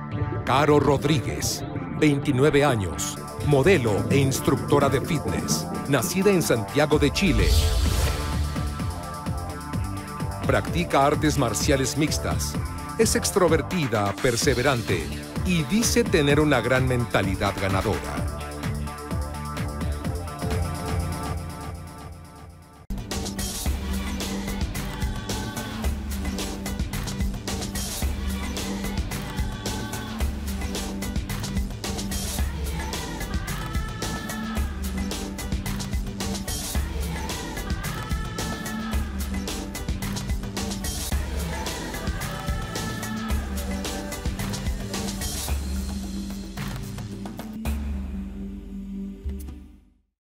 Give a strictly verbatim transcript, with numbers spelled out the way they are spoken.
Caro Rodríguez, veintinueve años, modelo e instructora de fitness, nacida en Santiago de Chile. Practica artes marciales mixtas, es extrovertida, perseverante y dice tener una gran mentalidad ganadora.